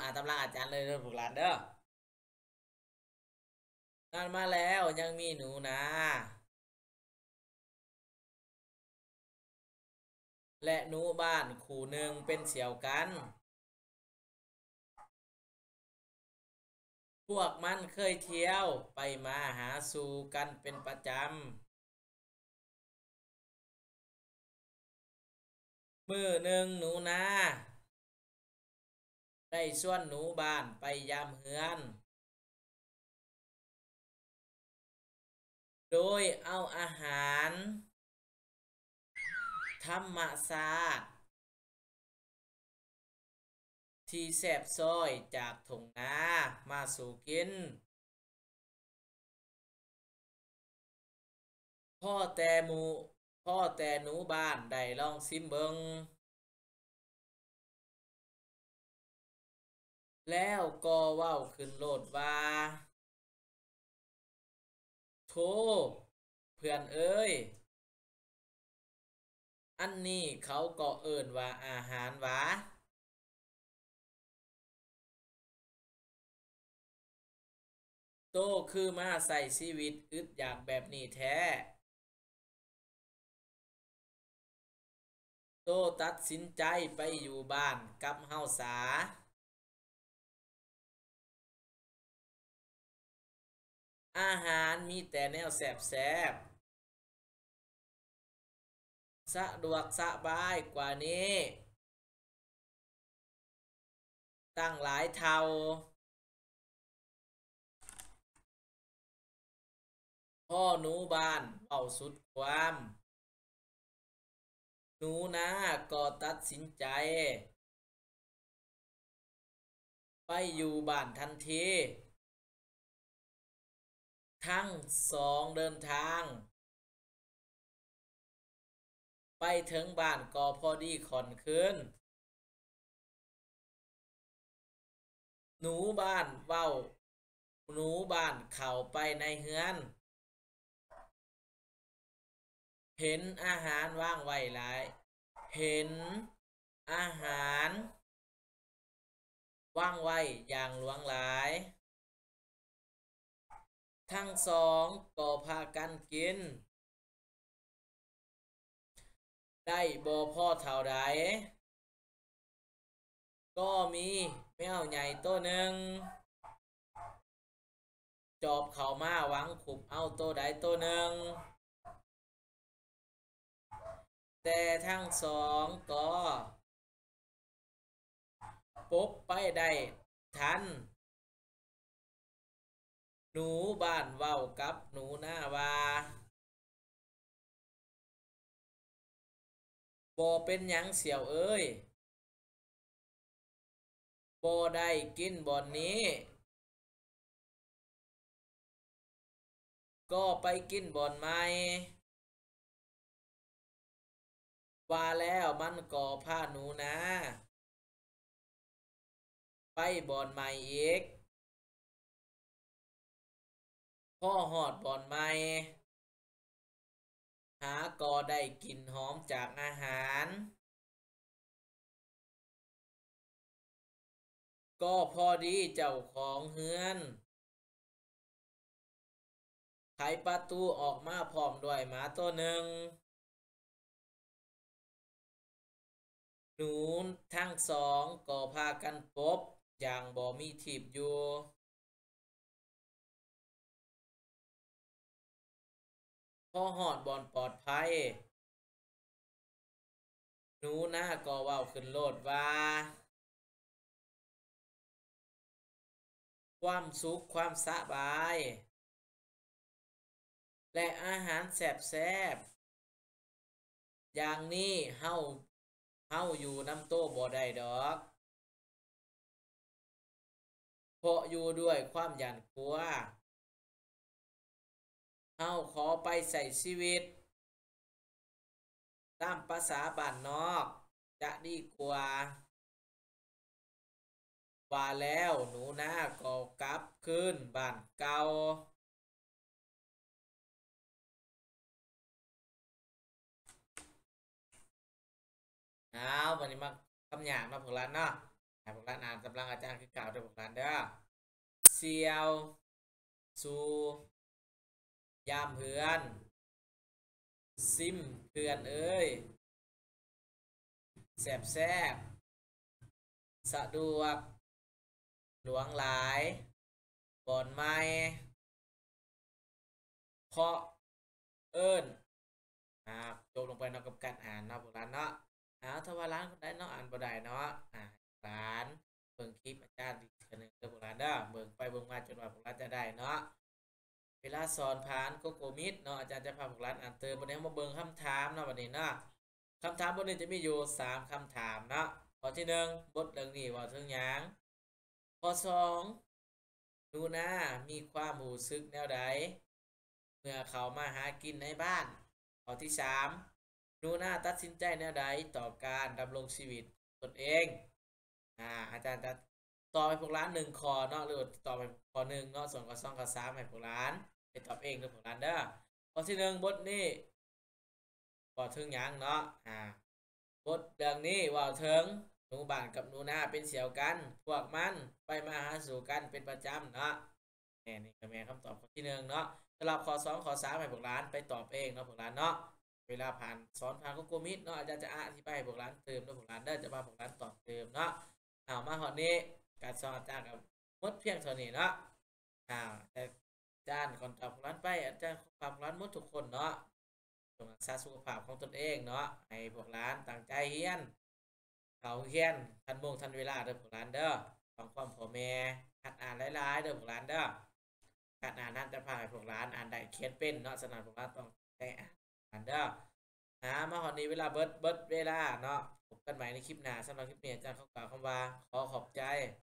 ตำราอาจารย์เลยเด้อพวกหลานเด้องานมาแล้วยังมีหนูนาและหนูบ้านคู่หนึ่งเป็นเสี่ยวกันพวกมันเคยเที่ยวไปมาหาสู่กันเป็นประจำมื้อหนึ่งหนูนาได้ชวนหนูบ้านไปยามเฮือนโดยเอาอาหารธรรมชาติที่แซ่บซ้อยจากทุ่งนามาสู่กินพ่อแต่หมูพ่อแต่หนูบ้านได้ลองซิมเบิงแล้วก็เว้าขึ้นโลดว่าโธ่เพื่อนเอ้ยอันนี้เขาก็เอิ้นว่าอาหารหวาโตคือมาใส่ชีวิตอึดอยากแบบนี้แท้โตตัดสินใจไปอยู่บ้านกับเฮาสาอาหารมีแต่แนวแซ่บๆสะดวกสบายกว่านี้ตั้งหลายเท่าพ่อหนูบ้านเอาสุดความหนูนาก็ตัดสินใจไปอยู่บ้านทันทีทั้งสองเดินทางไปถึงบ้านก็พอดีค่อนคืนหนูบ้านเว้าหนูบ้านเข้าไปในเฮือนเห็นอาหารว่างไว้หลายเห็นอาหารว่างไว้อย่างหลวงหลายทั้งสองก็พากันกินได้บ่พอเท่าใดก็มีแมวใหญ่ตัวหนึ่งจอบเข้ามาหวังขุบเอาตัวใดตัวหนึ่งแต่ทั้งสองก็ปบไปได้ทันหนูบ้านเว้ากับหนูนาว่าบ่เป็นหยังเสี่ยวเอ้ยบ่ได้กินบ่อนนี้ก็ไปกินบ่อนใหม่ว่าแล้วมันก็พาหนูนาไปบ่อนใหม่อีกพ่อหอดบ่อนใหม่หาก็ได้กลิ่นหอมจากอาหารก็พอดีเจ้าของเฮือนไขประตูออกมาพร้อมด้วยหมาตัวหนึ่งหนูทั้งสองก็พากันปบอย่างบ่มีทีบอยู่พอหอดบ่อนปลอดภัยหนูนาก็เว้าขึ้นโลดว่าความสุขความสบายและอาหารแซ่บๆอย่างนี้เฮาอยู่นำโตบ่ได้ดอกเพราะอยู่ด้วยความหยาดกลัวเฮาขอไปใส่ชีวิตตามภาษาบ้านนอกจะดีกว่าว่าแล้วหนูนาก็กลับคืนบ้านเก่าวันนี้มาคำหยาบเนาะพวกเราเนาะพวกร้านอ่านกำลังอาจารย์คือกล่าวด้วยพวกร้านเด้อเซียวซูยามเฮือนซิมเพื่อนเอ้ยแสบแซบสะดวกหลวงหลายบ่อนไม้เพราะเอิญโจลงไปเนาะกับการอ่านเนาะพวกร้านเนาะถ้าว่าร้านคนได้เนาะอ่านบ่ได้เนาะร้านเบิ่งคลิปอาจารย์อีกเทื่อหนึงเด้อพวกร้านเด้อเบิ่งไปเบิ่งมาจนว่าพวกร้านจะได้เนาะเวลาสอนผ่านโกมิดเนาะอาจารย์จะพาพวกร้านอ่านเติมวันนี้มาเบิ่งคำถามเนาะวันนี้เนาะคำถามบทนี้จะมีอยู่3คำถามเนาะข้อที่1บทเรื่องนี้ว่าถึงหยังข้อ2หนูนามีความรู้สึกแนวใดเมื่อเขามาหากินในบ้านข้อที่3หนูนาตัดสินใจแนวใดต่อการดำรงชีวิตตนเองอาจารย์จะตอบให้พวกร้าน1ข้อเนาะหรือตอบไปข้อ1เนาะส่วนข้อ2ข้อ3ให้พวกร้านไปตอบเองเด้อพวกร้านเด้อข้อที่1บทนี้บ่ถึงหยังเนาะบทเรื่องนี้ว่าถึงหนูบ้านกับหนูนาเป็นเสี่ยวกันพวกมันไปมาหาสู่กันเป็นประจำเนาะนี่ก็แม่คำตอบข้อที่1เนาะสำหรับข้อ2ข้อ3ให้พวกร้านไปตอบเองเนาะพวกร้านเนาะเวลาผ่านสอนผ่านก็โกมิดเนาะอาจารย์จะอธิบายให้พวกร้านเติมเนาะพวกร้านเด้อจะพาพวกร้านตอบเติมเนาะมาหอดนี้การสอนอาจารย์กับหมดเพียงเท่านี้เนาะแต่อาจารย์ก่อนตอบพวกร้านไปอาจารย์ฝากพวกร้านหมดทุกคนเนาะจงรักษาสุขภาพของตนเองเนาะให้พวกร้านตั้งใจเรียนเขาเรียนทันโมงทันเวลาเด้อพวกร้านเด้อฟังความพ่อแม่หัดอ่านหลายๆเด้อพวกร้านเด้อการอ่านนั้นจะพาให้พวกร้านอ่านได้เขียนเป็นเนาะฉะนั้นพวกร้านต้องได้อ่านเด้อมาหอดนี้เวลาเบิดเวลาเนาะพบกันใหม่ในคลิปหน้าสำหรับคลิปนี้อาจารย์เขากล่าวคำว่าขอขอบใจ